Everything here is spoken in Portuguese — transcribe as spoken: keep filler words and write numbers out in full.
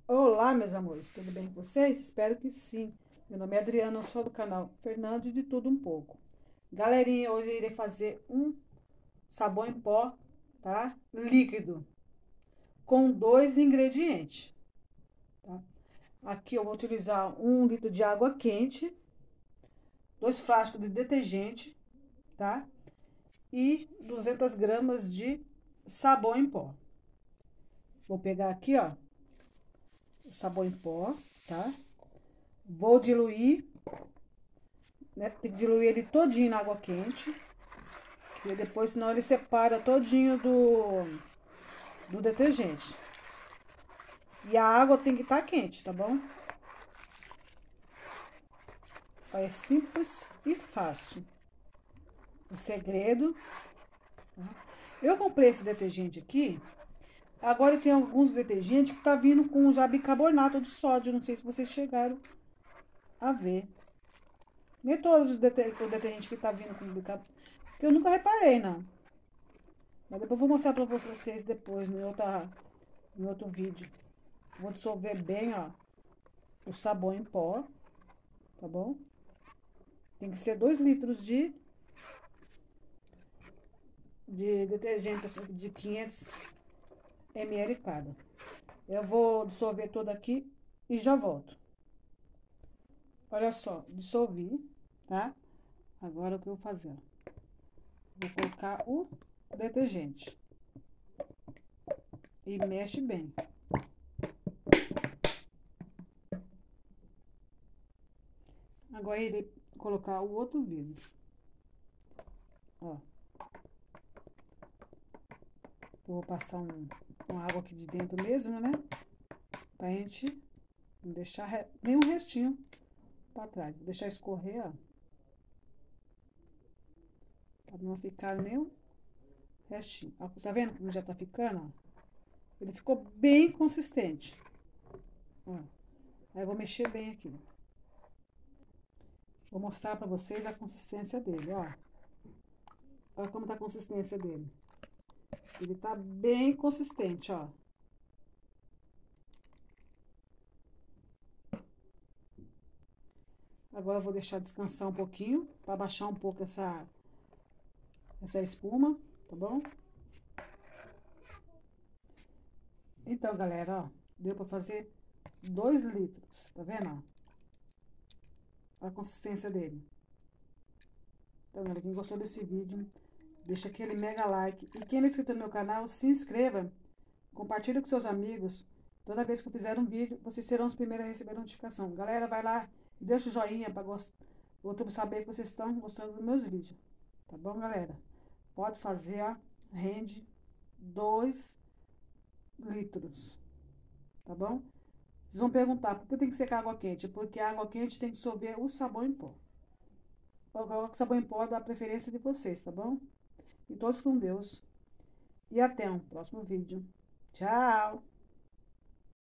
Olá, meus amores, tudo bem com vocês? Espero que sim. Meu nome é Adriana, eu sou do canal Fernandes de Tudo Um Pouco. Galerinha, hoje eu irei fazer um sabão em pó, tá? Líquido, com dois ingredientes, tá? Aqui eu vou utilizar um litro de água quente, dois frascos de detergente, tá? E duzentas gramas de sabão em pó. Vou pegar aqui, ó, o sabão em pó, tá? Vou diluir, né? Tem que diluir ele todinho na água quente. E depois, senão ele separa todinho do, do detergente. E a água tem que estar quente, tá bom? É simples e fácil. O segredo. Tá? Eu comprei esse detergente aqui. Agora tem alguns detergentes que tá vindo com já bicarbonato de sódio. Não sei se vocês chegaram a ver. Nem todos os deter detergentes que tá vindo com bicarbonato. Que eu nunca reparei, não. Mas depois eu vou mostrar pra vocês depois, em, outra, em outro vídeo. Vou dissolver bem, ó, o sabão em pó, tá bom? Tem que ser dois litros de, de detergente assim, de quinhentos mililitros cada. Eu vou dissolver todo aqui e já volto. Olha só, dissolvi, tá? Agora o que eu vou fazer? Vou colocar o detergente. E mexe bem. Agora irei colocar o outro vidro. Ó. Vou passar um, uma água aqui de dentro mesmo, né? Pra gente não deixar re, nenhum restinho pra trás. Vou deixar escorrer, ó. Pra não ficar nenhum restinho. Ó, tá vendo como já tá ficando, ó? Ele ficou bem consistente. Ó. Aí eu vou mexer bem aqui. Vou mostrar pra vocês a consistência dele, ó. Olha como tá a consistência dele. Ele tá bem consistente, ó. Agora eu vou deixar descansar um pouquinho, pra baixar um pouco essa, essa espuma, tá bom? Então, galera, ó, deu pra fazer dois litros, tá vendo, ó? A consistência dele. Então, galera, quem gostou desse vídeo, deixa aquele mega like. E quem não é inscrito no meu canal, se inscreva. Compartilhe com seus amigos. Toda vez que eu fizer um vídeo, vocês serão os primeiros a receber a notificação. Galera, vai lá e deixa o joinha para o YouTube saber que vocês estão gostando dos meus vídeos. Tá bom, galera? Pode fazer, ó. Rende dois litros. Tá bom? Vocês vão perguntar, por que tem que ser com água quente? Porque a água quente tem que dissolver o sabão em pó. O sabão em pó dá preferência de vocês, tá bom? E todos com Deus. E até um próximo vídeo. Tchau!